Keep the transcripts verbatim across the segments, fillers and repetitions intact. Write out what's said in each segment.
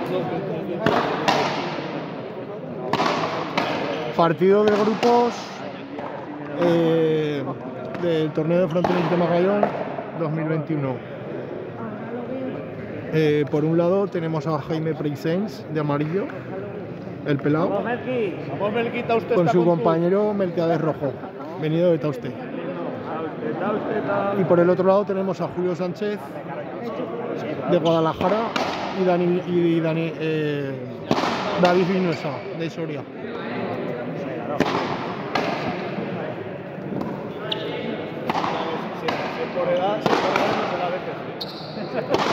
Partido de grupos eh, del torneo de Frontenis de Magallón dos mil veintiuno. Eh, por un lado tenemos a Jaime Preixens de amarillo, el pelado, con su compañero Melquiades Rojo, venido de Tauste. Y por el otro lado tenemos a Julio Sánchez de Guadalajara y, Dani, y Dani, eh, David Vinuesa de Soria. Por edad, por edad no se la ve que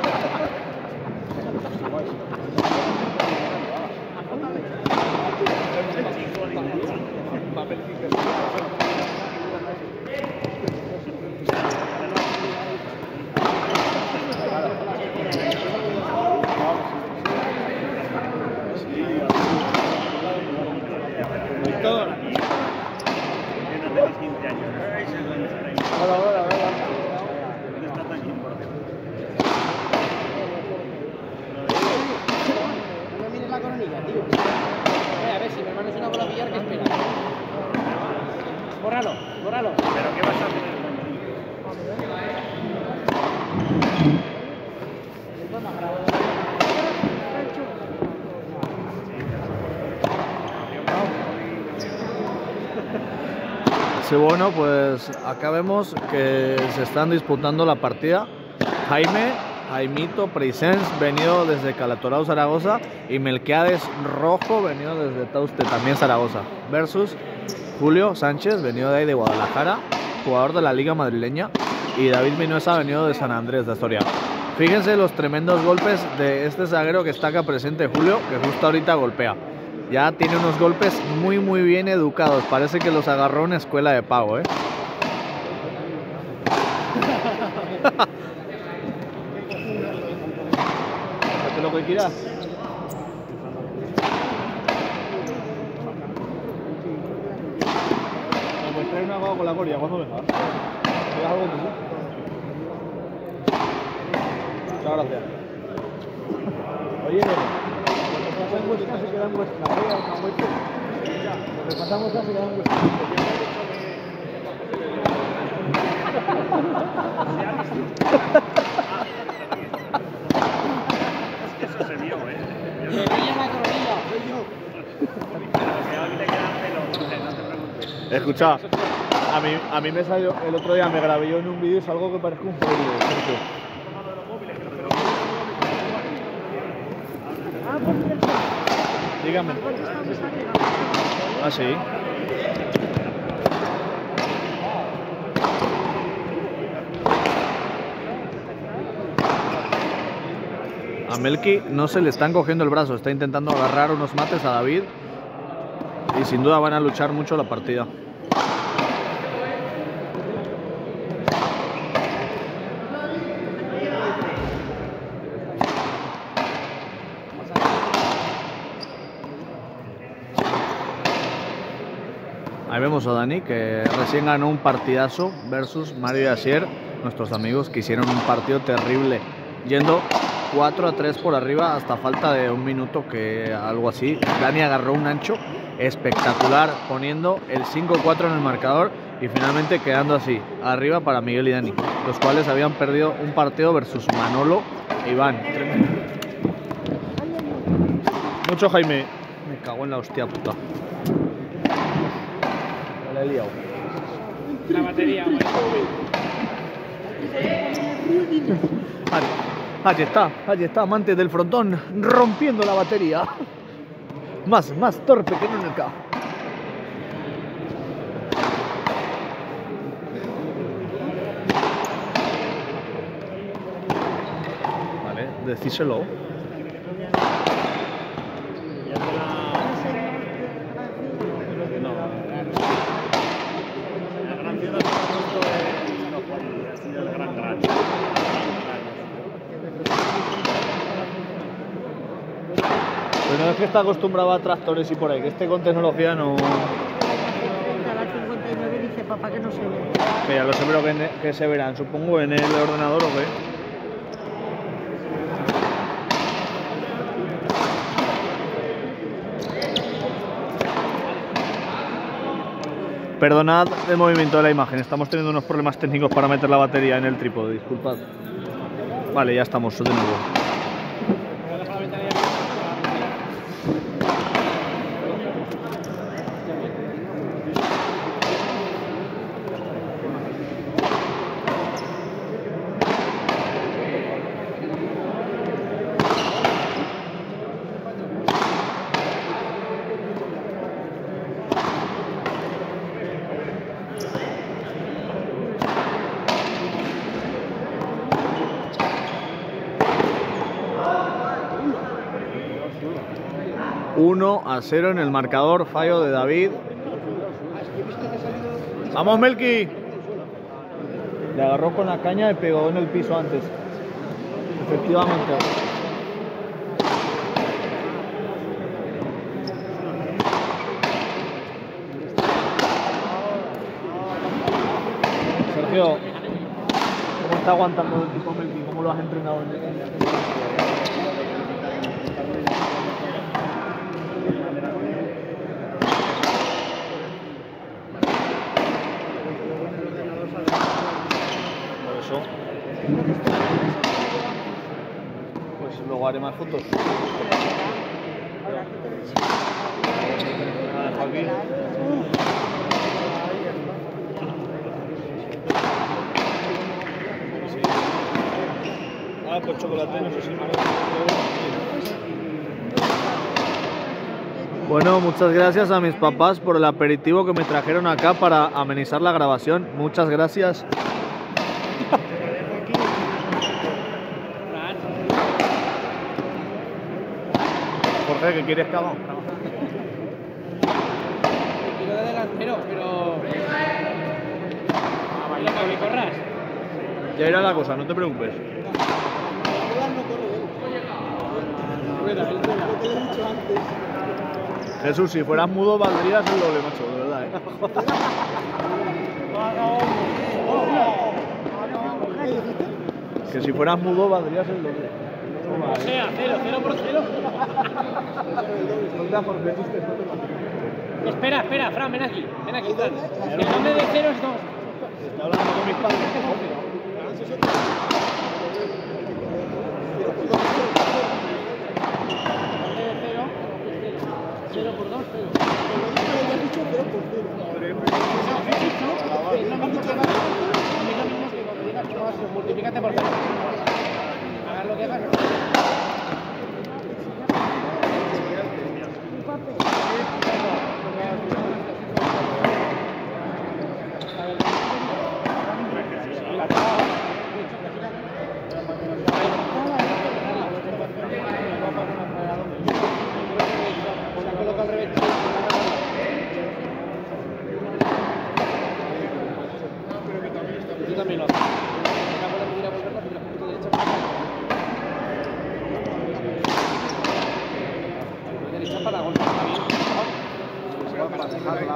Víctor, no tenéis quince años. Hola, hola, hola. ¿Dónde está tan importante? No me mires la coronilla, tío. Eh, a ver, si mi hermano es una bola billar, ¿qué espera? Bórralo, bórralo. ¿Pero qué vas a hacer? Sí, bueno, pues acá vemos que se están disputando la partida. Jaime, Jaimito Preixens, venido desde Calatorao, Zaragoza, y Melquiades Rojo, venido desde Tauste, también Zaragoza, versus Julio Sánchez, venido de ahí de Guadalajara, jugador de la Liga Madrileña, y David Vinuesa, venido de San Andrés de Astoria. Fíjense los tremendos golpes de este zaguero que está acá presente, Julio, que justo ahorita golpea. Ya tiene unos golpes muy muy bien educados. Parece que los agarró en escuela de pago, ¿eh? Hazte lo que quieras. Me puedes traer una agua con la coria cuando venga. ¿Quieres algo tú? Muchas gracias. Oye, en vuestra se queda en vuestra área, una vuelta. Lo que pasamos ya se queda en vuestra Es que eso se vio, ¿eh? Me brilla la coronilla, soy yo. Pero que hoy te quedan pelos, no te preocupes. Escucha, a mí, a mí me salió el otro día, me grabé yo en un vídeo y es algo que parezca un pueblo. Dígame. Ah, sí. A Melqui no se le están cogiendo el brazo, está intentando agarrar unos mates a David y sin duda van a luchar mucho la partida. Ahí vemos a Dani, que recién ganó un partidazo versus Mario y Asier, nuestros amigos que hicieron un partido terrible, yendo cuatro a tres por arriba hasta falta de un minuto, que algo así. Dani agarró un ancho espectacular, poniendo el cinco cuatro en el marcador y finalmente quedando así, arriba para Miguel y Dani, los cuales habían perdido un partido versus Manolo e Iván. Tremendo. Mucho Jaime. Me cago en la hostia puta. La he liado. La batería, bueno. Allí, allí está, allí está, amante del frontón, rompiendo la batería. Más, más torpe que nunca. Vale, decíselo. Pero no es que está acostumbrado a tractores y por ahí, que este con tecnología no... A las cincuenta y nueve dice papá que no se ve. Que ya lo sé, pero que, que se verán, supongo, en el ordenador o qué. Perdonad el movimiento de la imagen, estamos teniendo unos problemas técnicos para meter la batería en el trípode, disculpad. Vale, ya estamos de nuevo. uno a cero en el marcador, fallo de David. ¡Vamos, Melqui! Le agarró con la caña y pegó en el piso antes. Efectivamente. Sergio, ¿cómo está aguantando el tipo Melqui? ¿Cómo lo has entrenado en el... Pues luego haré más fotos. Aquí. Ah, pues chocolate, no sé si me lo... Bueno, muchas gracias a mis papás por el aperitivo que me trajeron acá para amenizar la grabación. Muchas gracias. Jorge, ¿qué quieres que haga? Quiero de delantero, pero... Mira, para que corras. Ya irá la cosa, no te preocupes. Jesús, si fueras mudo valdrías el doble, macho, de verdad, ¿eh? Que si fueras mudo valdrías el doble. O sea, cero, cero por cero. Espera, espera, Fran, ven aquí, ven aquí, Fran. El nombre de cero es dos. Estoy hablando con mis padres. Cero por dos, cero. Multiplícate por cero. Hagas lo que hagas. Tú también lo haces. Una bola que quiera volverla, pero la punta derecha. La derecha para golpe también. Para dejarla.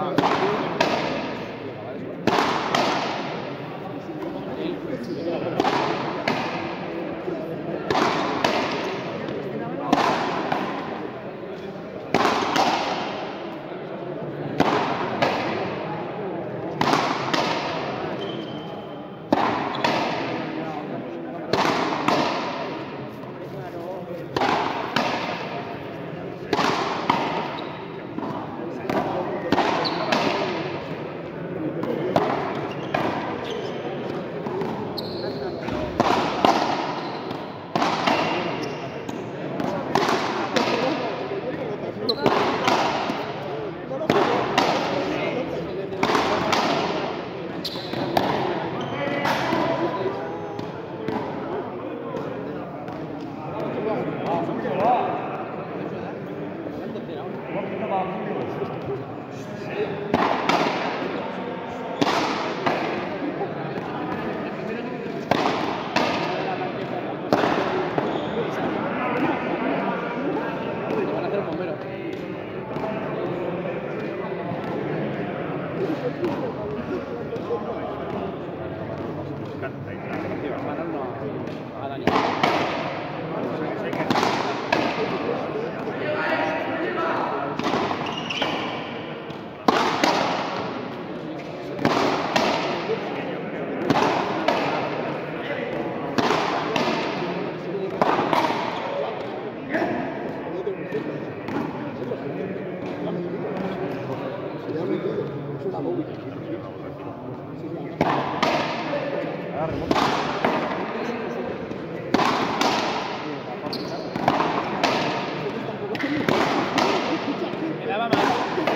Me daba mal.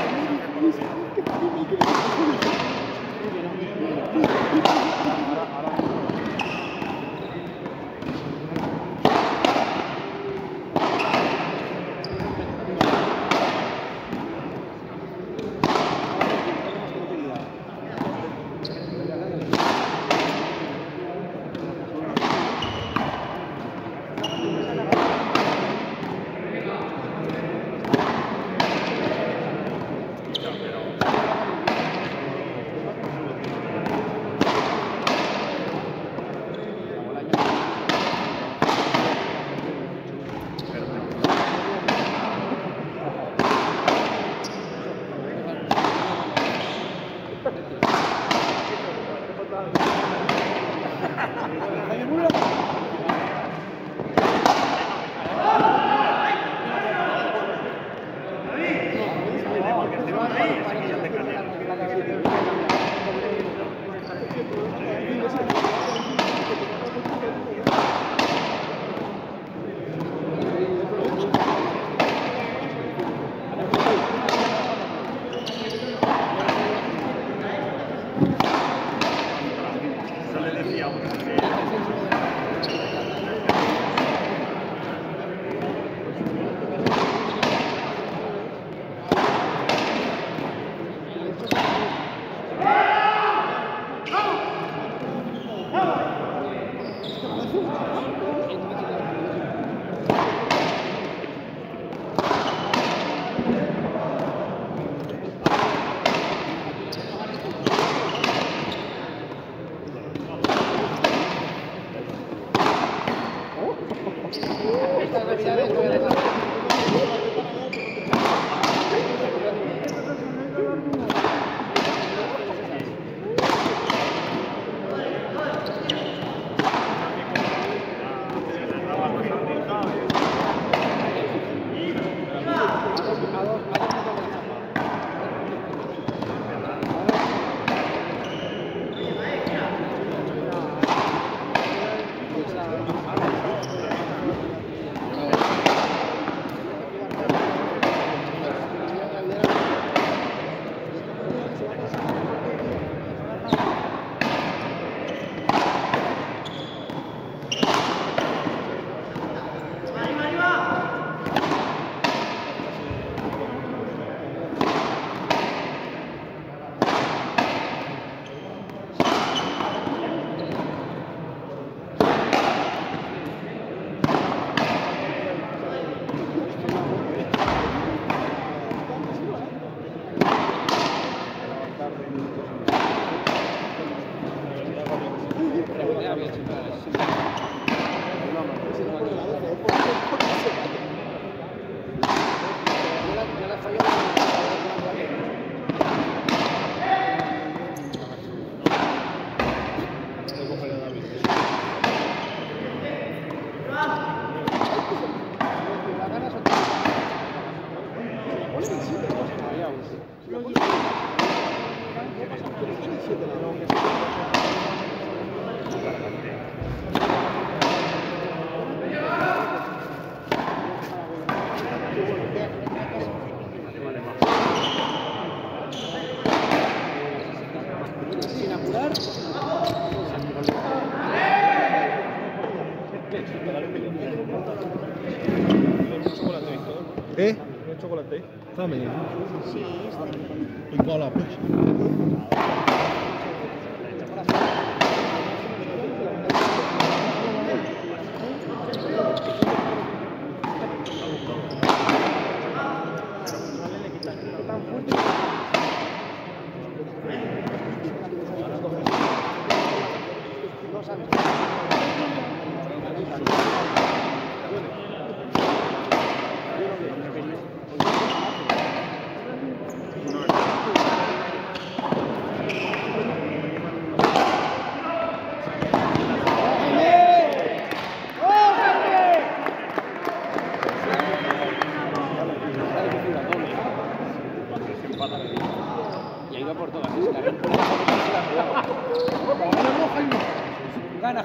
¿Eh? ¿Un chocolate? También. Sí, este. Y cola, pues.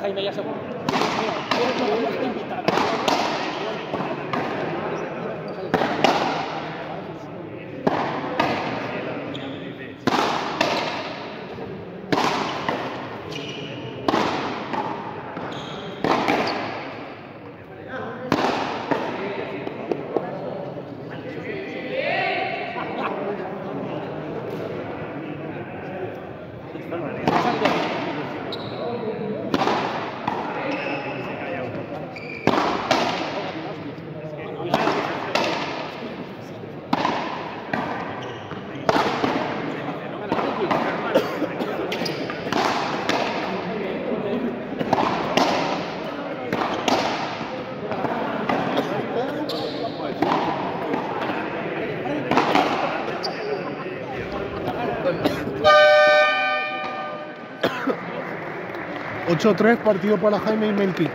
Jaime ya seguro. Mira, estoy invitada. ocho tres, partido para Jaime y Melqui.